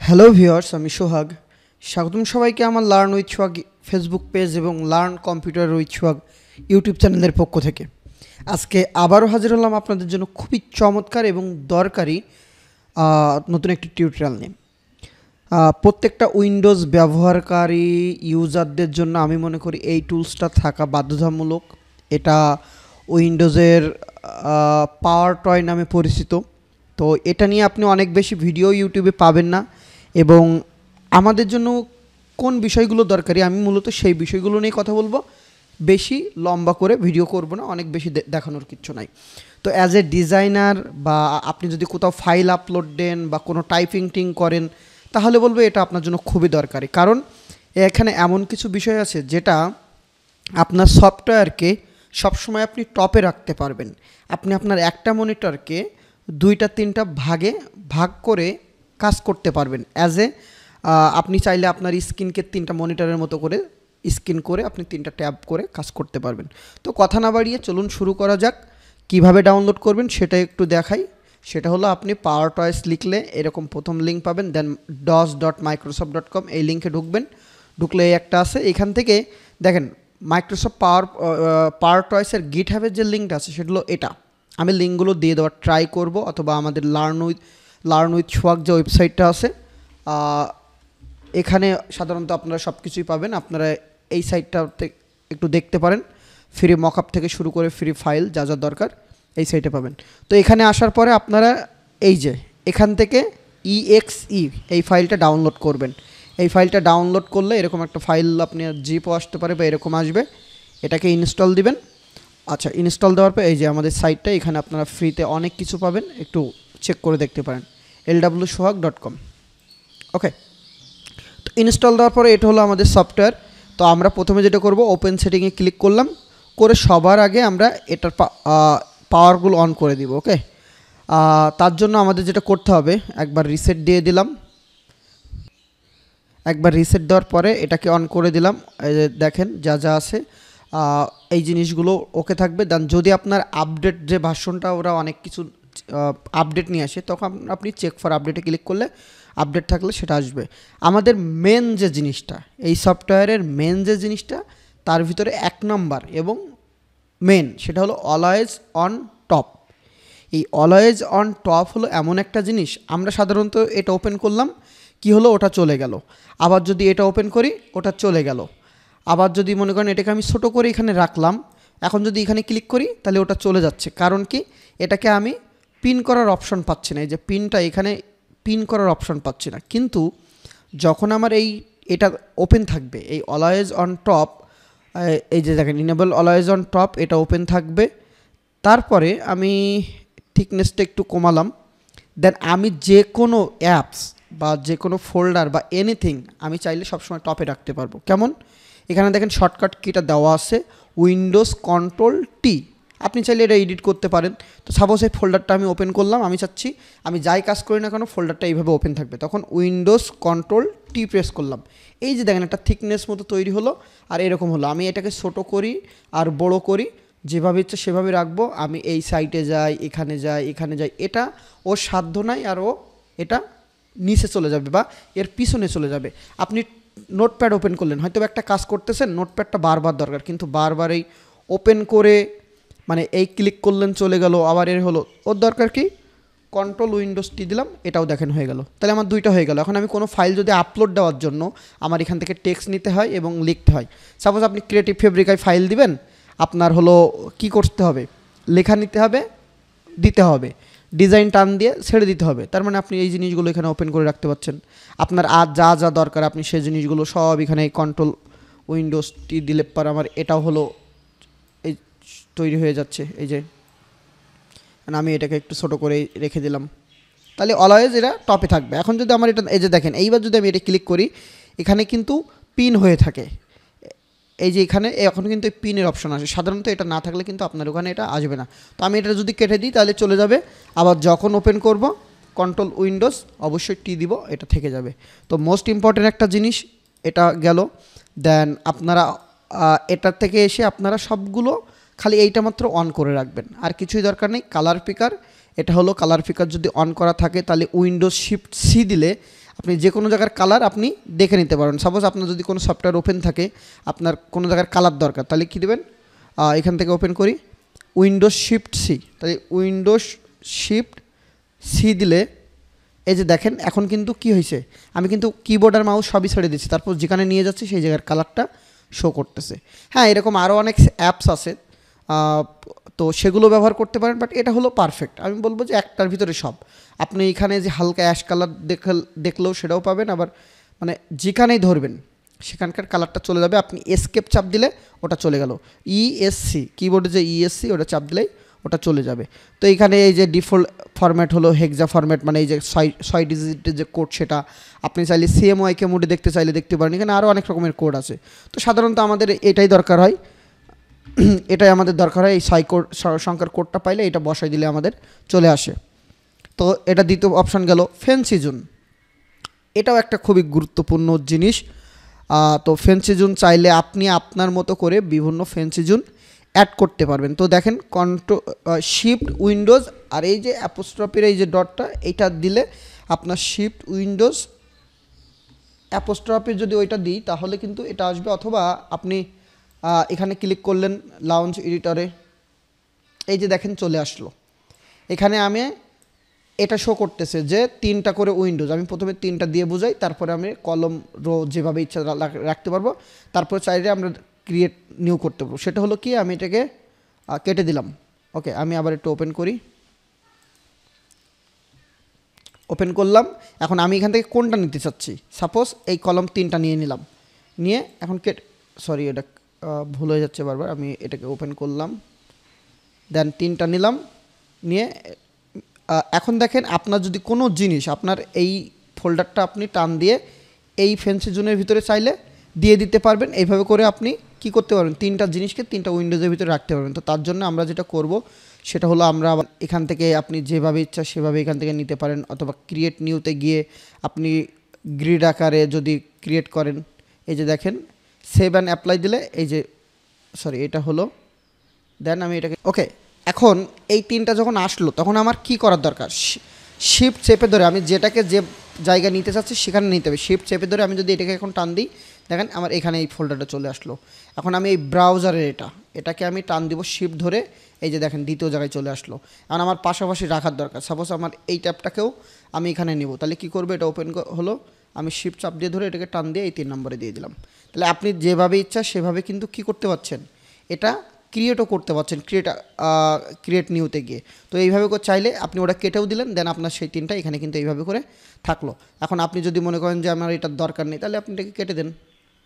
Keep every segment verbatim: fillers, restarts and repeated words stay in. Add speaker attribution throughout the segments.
Speaker 1: Hello viewers, আমি সোহাগ। স্বাগতম সবাইকে আমার learn with Sohag Facebook page এবং learn computer with Sohag YouTube চ্যানেলের পক্ষ থেকে। আজকে আবারও হাজির হলাম আপনাদের জন্য খুবই চমৎকার এবং দরকারি নতুন একটি টিউটোরিয়াল নিয়ে। প্রত্যেকটা উইন্ডোজ ব্যবহারকারী ইউজারদের জন্য আমি মনে করি এই টুলসটা থাকা বাধ্যতামূলক। এটা উইন্ডোজের পাওয়ার টয় নামে পরিচিত। তো এটা নিয়ে আপনি অনেক বেশি ভিডিও ইউটিউবে পাবেন না, এবং আমাদের জন্য কোন বিষয়গুলো দরকারি আমি মূলত সেই বিষয়গুলো নিয়ে কথা বলবো। বেশি লম্বা করে ভিডিও করব না, অনেক বেশি দেখানোর কিচ্ছু নাই। তো অ্যাজ এ ডিজাইনার বা আপনি যদি কোথাও ফাইল আপলোড দেন বা কোনো টাইপিং টিং করেন, তাহলে বলবো এটা আপনার জন্য খুবই দরকারি। কারণ এখানে এমন কিছু বিষয় আছে যেটা আপনার সফটওয়্যারকে সবসময় আপনি টপে রাখতে পারবেন। আপনি আপনার একটা মনিটরকে দুইটা তিনটা ভাগে ভাগ করে কাজ করতে পারবেন। অ্যাজ এ আপনি চাইলে আপনার স্ক্রিনকে তিনটা মনিটরের মতো করে স্ক্রিন করে আপনি তিনটা ট্যাব করে কাজ করতে পারবেন। তো কথা না বাড়িয়ে চলুন শুরু করা যাক। কিভাবে ডাউনলোড করবেন সেটা একটু দেখাই। সেটা হলো আপনি পাওয়ার টয়েস লিখলে এরকম প্রথম লিঙ্ক পাবেন, then dos dot Microsoft dot com এই লিঙ্কে ঢুকবেন। ঢুকলে এই একটা আছে, এখান থেকে দেখেন মাইক্রোসফট পাওয়ার পাওয়ার টয়েসের গিট হ্যাবের যে লিঙ্কটা আছে সেটা হলো এটা। আমি লিঙ্কগুলো দিয়ে দেওয়ার ট্রাই করব, অথবা আমাদের learn with learn with Sohag যে ওয়েবসাইটটা আছে এখানে সাধারণত আপনারা সব কিছুই পাবেন। আপনারা এই সাইটটাতে একটু দেখতে পারেন। ফ্রি মকআপ থেকে শুরু করে ফ্রি ফাইল যা যা দরকার এই সাইটে পাবেন। তো এখানে আসার পরে আপনারা এই যে এখান থেকে ইএক্সই এই ফাইলটা ডাউনলোড করবেন। এই ফাইলটা ডাউনলোড করলে এরকম একটা ফাইল আপনার জিপও আসতে পারে বা এরকম আসবে। এটাকে ইনস্টল দিবেন। আচ্ছা, ইনস্টল দেওয়ার পর এই যে আমাদের সাইটটা, এখানে আপনারা ফ্রিতে অনেক কিছু পাবেন, একটু চেক করে দেখতে পারেন এল ডাব্লিউ সোহাগ ডট কম। ওকে, তো ইনস্টল দেওয়ার পরে এটা হলো আমাদের সফটওয়্যার। তো আমরা প্রথমে যেটা করব, ওপেন সেটিংয়ে ক্লিক করলাম, করে সবার আগে আমরা এটার পাওয়ারগুলো অন করে দিব। ওকে, তার জন্য আমাদের যেটা করতে হবে, একবার রিসেট দিয়ে দিলাম। একবার রিসেট দেওয়ার পরে এটাকে অন করে দিলাম। এই যে দেখেন যা যা আছে এই জিনিসগুলো ওকে থাকবে। দেন যদি আপনার আপডেট যে ভার্সনটা ওরা অনেক কিছু আপডেট নিয়ে আসে, তখন আপনি চেক ফর আপডেটে ক্লিক করলে আপডেট থাকলে সেটা আসবে। আমাদের মেন যে জিনিসটা, এই সফটওয়্যারের মেন যে জিনিসটা, তার ভিতরে এক নম্বর এবং মেন সেটা হলো অলওয়েজ অন টপ। এই অলওয়েজ অন টপ হলো এমন একটা জিনিস, আমরা সাধারণত এটা ওপেন করলাম, কি হলো ওটা চলে গেল। আবার যদি এটা ওপেন করি ওটা চলে গেল। আবার যদি মনে করেন এটাকে আমি ছোটো করে এখানে রাখলাম, এখন যদি এখানে ক্লিক করি তাহলে ওটা চলে যাচ্ছে। কারণ কি, এটাকে আমি পিন করার অপশন পাচ্ছি না। এই যে পিনটা, এখানে পিন করার অপশন পাচ্ছি না। কিন্তু যখন আমার এই এটা ওপেন থাকবে, এই অলওয়েজ অন টপ, এই যে দেখেন ইনেবল অলওয়েজ অন টপ, এটা ওপেন থাকবে। তারপরে আমি থিকনেসটা একটু কমালাম। দেন আমি যে কোনো অ্যাপস বা যে কোনো ফোল্ডার বা এনিথিং আমি চাইলে সবসময় টপে রাখতে পারবো। কেমন, এখানে দেখেন শর্টকাট কিটা দেওয়া আছে, উইন্ডোজ কন্ট্রোল টি। আপনি চাইলে এটা এডিট করতে পারেন। তো সাপোজ এই ফোল্ডারটা আমি ওপেন করলাম, আমি চাচ্ছি আমি যাই কাজ করি না কেন ফোল্ডারটা এইভাবে ওপেন থাকবে, তখন উইন্ডোজ কন্ট্রোল টি প্রেস করলাম। এই যে দেখেন একটা থিকনেস মতো তৈরি হলো, আর এরকম হলো। আমি এটাকে ছোটো করি আর বড় করি, যেভাবে ইচ্ছে সেভাবে রাখবো। আমি এই সাইটে যাই, এখানে যাই, এখানে যাই, এটা ওর সাধ্য নাই, আর ও এটা নিচে চলে যাবে বা এর পিছনে চলে যাবে। আপনি নোটপ্যাড ওপেন করলেন, হয়তো একটা কাজ করতেছেন, নোটপ্যাডটা বারবার দরকার, কিন্তু বারবার এই ওপেন করে মানে এই ক্লিক করলেন চলে গেল, আবার এর হলো, ওর দরকার কি কন্ট্রোল উইন্ডোজ টি দিলাম, এটাও দেখেন হয়ে গেল। তাহলে আমার দুইটা হয়ে গেল। এখন আমি কোনো ফাইল যদি আপলোড দেওয়ার জন্য আমার এখান থেকে টেক্সট নিতে হয় এবং লিখতে হয়। সাপোজ আপনি ক্রিয়েটিভ ফেব্রিকায় ফাইল দিবেন, আপনার হলো কি করতে হবে, লেখা নিতে হবে, দিতে হবে, ডিজাইন টান দিয়ে ছেড়ে দিতে হবে। তার মানে আপনি এই জিনিসগুলো এখানে ওপেন করে রাখতে পারছেন। আপনার আর যা যা দরকার আপনি সেই জিনিসগুলো সব এখানে কন্ট্রোল উইন্ডোজ টি দিলে পর আমার এটাও হলো এই তৈরি হয়ে যাচ্ছে। এই যে আমি এটাকে একটু ছোটো করে রেখে দিলাম, তাহলে অলওয়েজ এটা টপে থাকবে। এখন যদি আমার এটা, এই যে দেখেন এইবার যদি আমি এটা ক্লিক করি, এখানে কিন্তু পিন হয়ে থাকে। এই যে এখানে এখন কিন্তু এই পিনের অপশন আসে, সাধারণত এটা না থাকলে কিন্তু আপনার ওখানে এটা আসবে না। তো আমি এটা যদি কেটে দিই তাহলে চলে যাবে। আবার যখন ওপেন করব কন্ট্রোল উইন্ডোজ অবশ্যই টি দিব, এটা থেকে যাবে। তো মোস্ট ইম্পর্টেন্ট একটা জিনিস এটা গেল। দেন আপনারা এটার থেকে এসে আপনারা সবগুলো খালি এইটা মাত্র অন করে রাখবেন, আর কিছুই দরকার নেই। কালার পিকার, এটা হলো কালার পিকার যদি অন করা থাকে তাহলে উইন্ডোজ শিফট সি দিলে আপনি যে কোনো জায়গার কালার আপনি দেখে নিতে পারেন। সাপোজ আপনার যদি কোনো সফটওয়্যার ওপেন থাকে, আপনার কোনো জায়গার কালার দরকার, তাহলে কী দেবেন, এখান থেকে ওপেন করি উইন্ডোজ শিফট সি, তাহলে উইন্ডোজ শিফট সি দিলে এই যে দেখেন এখন কিন্তু কি হয়েছে, আমি কিন্তু কিবোর্ড আর মাউস সবই ছেড়ে দিচ্ছি, তারপর যেখানে নিয়ে যাচ্ছি সেই জায়গার কালারটা শো করতেছে। হ্যাঁ, এরকম আরও অনেক অ্যাপস আছে, তো সেগুলো ব্যবহার করতে পারেন, বাট এটা হলো পারফেক্ট। আমি বলবো যে একটার ভিতরে সব, আপনি এখানে যে হালকা অ্যাশ কালার দেখ দেখলেও সেটাও পাবেন, আবার মানে যেখানেই ধরবেন সেখানকার কালারটা চলে যাবে। আপনি এসকেপ চাপ দিলে ওটা চলে গেল, ইএসসি কিবোর্ডে যে ইএসসি ওটা চাপ দিলেই ওটা চলে যাবে। তো এইখানে এই যে ডিফল্ট ফরম্যাট হলো হেক্সা ফরম্যাট, মানে এই যে ছয় ছয় ডিজিটের যে কোড, সেটা আপনি চাইলে সিএমওয়াইকে মোডে দেখতে চাইলে দেখতে পারেন। এখানে আরও অনেক রকমের কোড আছে, তো সাধারণত আমাদের এটাই দরকার হয়, এটাই আমাদের দরকার হয়। এই ছয় কোড সংখ্যার কোডটা পাইলে এটা বসাই দিলে আমাদের চলে আসে। তো এটা দ্বিতীয় অপশান গেল। ফ্যান্সি জোন, এটাও একটা খুবই গুরুত্বপূর্ণ জিনিস। তো ফ্যান্সি জোন চাইলে আপনি আপনার মতো করে বিভিন্ন ফ্যান্সি জোন অ্যাড করতে পারবেন। তো দেখেন কন্ট্রো শিফট উইন্ডোজ আর এই যে অ্যাপোস্ট্রফির এই যে ডটটা, এইটা দিলে আপনার শিফট উইন্ডোজ অ্যাপোস্ট্রফি যদি ওইটা দিই তাহলে কিন্তু এটা আসবে, অথবা আপনি এখানে ক্লিক করলেন লাউঞ্জ এডিটরে, এই যে দেখেন চলে আসলো। এখানে আমি এটা শো করতেছে যে তিনটা করে উইন্ডোজ, আমি প্রথমে তিনটা দিয়ে বুঝাই, তারপরে আমি কলম রো যেভাবে ইচ্ছা রাখতে পারবো, তারপর চাইলে আমরা ক্রিয়েট নিউ করতে পারবো। সেটা হলো কি, আমি এটাকে কেটে দিলাম। ওকে, আমি আবার একটু ওপেন করি, ওপেন করলাম। এখন আমি এখান থেকে কোনটা নিতে চাচ্ছি, সাপোজ এই কলম তিনটা নিয়ে নিলাম, নিয়ে এখন কেটে, সরি এটা ভুল হয়ে যাচ্ছে বারবার, আমি এটাকে ওপেন করলাম, দেন তিনটা নিলাম, নিয়ে এখন দেখেন আপনার যদি কোনো জিনিস আপনার এই ফোল্ডারটা আপনি টান দিয়ে এই ফ্যান্সি জোনের ভিতরে চাইলে দিয়ে দিতে পারবেন। এইভাবে করে আপনি কি করতে পারবেন, তিনটা জিনিসকে তিনটা উইন্ডোজের ভিতরে রাখতে পারবেন। তো তার জন্য আমরা যেটা করব সেটা হলো, আমরা এখান থেকে আপনি যেভাবে ইচ্ছা সেভাবে এখান থেকে নিতে পারেন, অথবা ক্রিয়েট নিউতে গিয়ে আপনি গ্রিড আকারে যদি ক্রিয়েট করেন, এই যে দেখেন সেভ অ্যান্ড অ্যাপ্লাই দিলে এই যে, সরি এটা হলো, দেন আমি এটাকে ওকে। এখন এই তিনটা যখন আসলো তখন আমার কি করার দরকার, শিফট চেপে ধরে আমি যেটাকে যে জায়গায় নিতে চাচ্ছি সেখানে নিতে হবে। শিফট চেপে ধরে আমি যদি এটাকে এখন টান দিই, দেখেন আমার এখানে এই ফোল্ডারটা চলে আসলো। এখন আমি এই ব্রাউজারের এটা এটাকে আমি টান দিব শিফট ধরে, এই যে দেখেন দ্বিতীয় জায়গায় চলে আসলো। এখন আমার পাশাপাশি রাখার দরকার, সাপোজ আমার এই ট্যাবটাকেও আমি এখানে নিব, তাহলে কি করবে, এটা ওপেন হলো, আমি শিফট চাপ দিয়ে ধরে এটাকে টান দিয়ে এই তিন নম্বরে দিয়ে দিলাম। তাহলে আপনি যেভাবে ইচ্ছা সেভাবে কিন্তু কি করতে পারছেন, এটা ক্রিয়েটও করতে পারছেন, ক্রিয়েট ক্রিয়েট নিউতে গিয়ে। তো এইভাবে করে চাইলে আপনি ওটা কেটেও দিলেন, দেন আপনার সেই তিনটা এখানে কিন্তু এইভাবে করে থাকলো। এখন আপনি যদি মনে করেন যে আমার এটার দরকার নেই, তাহলে আপনি এটাকে কেটে দেন।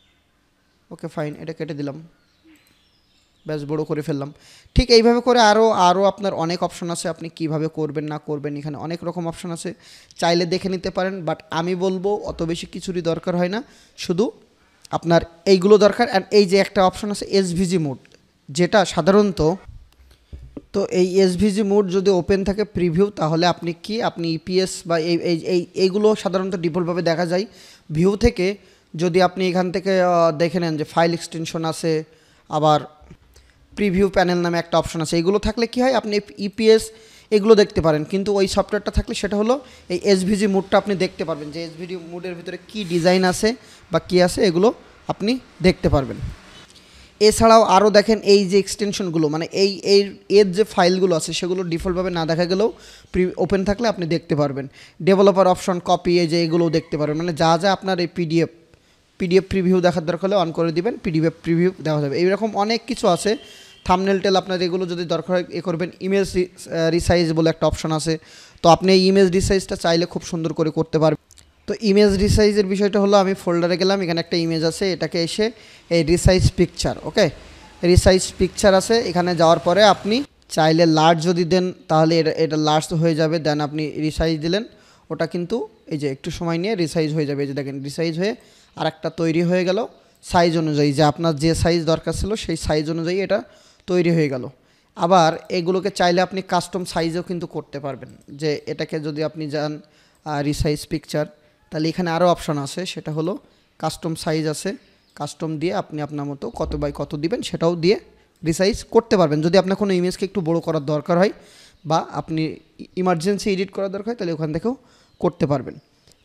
Speaker 1: ওকে ফাইন, এটা কেটে দিলাম, ব্যাস বড়ো করে ফেললাম। ঠিক এইভাবে করে আরও আরও আপনার অনেক অপশন আছে, আপনি কিভাবে করবেন না করবেন, এখানে অনেক রকম অপশন আছে, চাইলে দেখে নিতে পারেন। বাট আমি বলবো অত বেশি কিছুরই দরকার হয় না, শুধু আপনার এইগুলো দরকার। অ্যান্ড এই যে একটা অপশন আছে এসভিজি মোড, যেটা সাধারণত, তো এই এসভিজি মোড যদি ওপেন থাকে প্রিভিউ, তাহলে আপনি কি আপনি ইপিএস বা এই এই এইগুলো সাধারণত ডিফল্টভাবে দেখা যায় ভিউ থেকে। যদি আপনি এখান থেকে দেখে নেন যে ফাইল এক্সটেনশন আছে, আবার প্রিভিউ প্যানেল নামে একটা অপশন আছে, এগুলো থাকলে কি হয় আপনি ইপিএস এগুলো দেখতে পারেন। কিন্তু ওই সফটওয়্যারটা থাকলে সেটা হলো এই এসভিজি মোডটা আপনি দেখতে পারবেন, যে এসভিজি মোডের ভিতরে কী ডিজাইন আছে বা কী আছে এগুলো আপনি দেখতে পারবেন। এছাড়াও আরও দেখেন এই যে এক্সটেনশনগুলো, মানে এই এই এর যে ফাইলগুলো আছে সেগুলো ডিফল্টভাবে না দেখা গেলেও প্রি ওপেন থাকলে আপনি দেখতে পারবেন। ডেভেলপার অপশন, কপি, এই যে এগুলোও দেখতে পারবেন, মানে যা যা আপনার এই পিডিএফ পিডিএফ প্রিভিউ দেখার দরকার হলে অন করে দিবেন, পিডিএফ প্রিভিউ দেখা যাবে। এইরকম অনেক কিছু আছে। থাম্বনেল টেল আপনার এগুলো যদি দরকার হয় এ করবেন। ইমেজ রিসাইজ বলে একটা অপশন আছে, তো আপনি এই ইমেজ রিসাইজটা চাইলে খুব সুন্দর করে করতে পারবেন। তো ইমেজ রিসাইজের বিষয়টা হলো, আমি ফোল্ডারে গেলাম, এখানে একটা ইমেজ আছে, এটাকে এসে এই resize picture, okay resize picture আছে, এখানে যাওয়ার পরে আপনি চাইলে লার্জ যদি দেন তাহলে এটা এটা লার্জ হয়ে যাবে, দেন আপনি রিসাইজ দিলেন, ওটা কিন্তু এই যে একটু সময় নিয়ে রিসাইজ হয়ে যাবে। এই যে দেখেন রিসাইজ হয়ে আর একটা তৈরি হয়ে গেল সাইজ অনুযায়ী, যে আপনার যে সাইজ দরকার ছিল সেই সাইজ অনুযায়ী এটা তৈরি হয়ে গেল। আবার এগুলোকে চাইলে আপনি কাস্টম সাইজও কিন্তু করতে পারবেন, যে এটাকে যদি আপনি যান রিসাইজ পিকচার, তাহলে এখানে আরও অপশন আছে, সেটা হলো কাস্টম সাইজ আছে, কাস্টম দিয়ে আপনি আপনার মতো কত বাই কত দিবেন সেটাও দিয়ে রিসাইজ করতে পারবেন। যদি আপনার কোনো ইমেজকে একটু বড় করার দরকার হয় বা আপনি ইমার্জেন্সি এডিট করার দরকার হয় তাহলে ওখান থেকেও করতে পারবেন।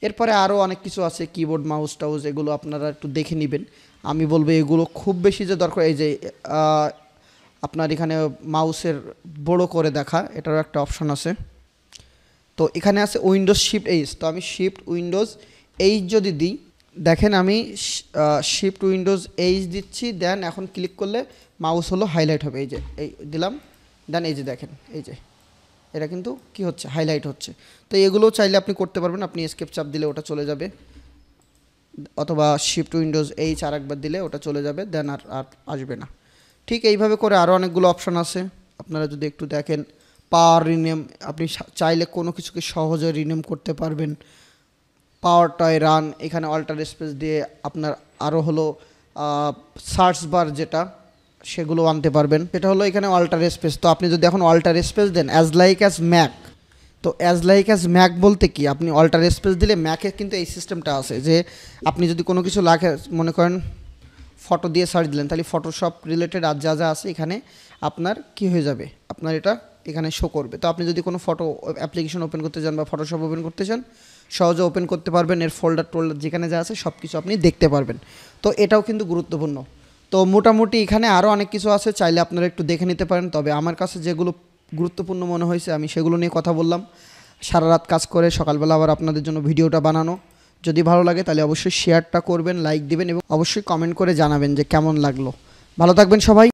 Speaker 1: এরপরে আরও অনেক কিছু আছে, কিবোর্ড মাউস টাউস, এগুলো আপনারা একটু দেখে নেবেন। আমি বলবো এগুলো খুব বেশি যে দরকার, এই যে আপনার এখানে মাউসের বড় করে দেখা, এটারও একটা অপশন আছে। তো এখানে আছে উইন্ডোজ শিফট এইচ, তো আমি শিফট উইন্ডোজ এইচ যদি দিই, দেখেন আমি শিফট উইন্ডোজ এইচ দিচ্ছি, দেন এখন ক্লিক করলে মাউস হলো হাইলাইট হবে, এই যে এই দিলাম, দেন এই যে দেখেন এই যে এটা কিন্তু কি হচ্ছে, হাইলাইট হচ্ছে। তো এগুলো চাইলে আপনি করতে পারবেন, আপনি এসকেপ চাপ দিলে ওটা চলে যাবে, অথবা শিফট উইন্ডোজ এইচ আর একবার দিলে ওটা চলে যাবে, দেন আর আর আসবে না। ঠিক এইভাবে করে আরও অনেকগুলো অপশান আছে, আপনারা যদি একটু দেখেন। পাওয়ার রিনেম, আপনি চাইলে কোনো কিছুকে সহজে রিনেম করতে পারবেন। পাওয়ার টয় রান, এখানে অল্টার স্পেস দিয়ে আপনার আরও হলো সার্চ বার যেটা, সেগুলো আনতে পারবেন। সেটা হলো এখানে অল্টার স্পেস, তো আপনি যদি এখন অল্টার স্পেস দেন অ্যাজ লাইক অ্যাজ ম্যাক, তো অ্যাজ লাইক অ্যাজ ম্যাক বলতে কি, আপনি অল্টার স্পেস দিলে ম্যাকে কিন্তু এই সিস্টেমটা আছে যে আপনি যদি কোনো কিছু লাগে, মনে করেন ফটো দিয়ে সার্চ দিলেন, তাহলে ফটোশপ রিলেটেড আর যা যা আছে এখানে আপনার কি হয়ে যাবে, আপনার এটা এখানে শো করবে। তো আপনি যদি কোনো ফটো অ্যাপ্লিকেশন ওপেন করতে চান বা ফটোশপ ওপেন করতে চান, সহজে ওপেন করতে পারবেন, এর ফোল্ডার টোল্ডার যেখানে যা আছে সব কিছু আপনি দেখতে পারবেন। তো এটাও কিন্তু গুরুত্বপূর্ণ। তো মোটামুটি এখানে আরও অনেক কিছু আছে, চাইলে আপনারা একটু দেখে নিতে পারেন। তবে আমার কাছে যেগুলো গুরুত্বপূর্ণ মনে হয়েছে আমি সেগুলো নিয়ে কথা বললাম। সারা রাত কাজ করে সকালবেলা আবার আপনাদের জন্য ভিডিওটা বানানো। যদি ভালো লাগে তাহলে অবশ্যই শেয়ারটা করবেন, লাইক দিবেন এবং অবশ্যই কমেন্ট করে জানাবেন যে কেমন লাগলো। ভালো থাকবেন সবাই।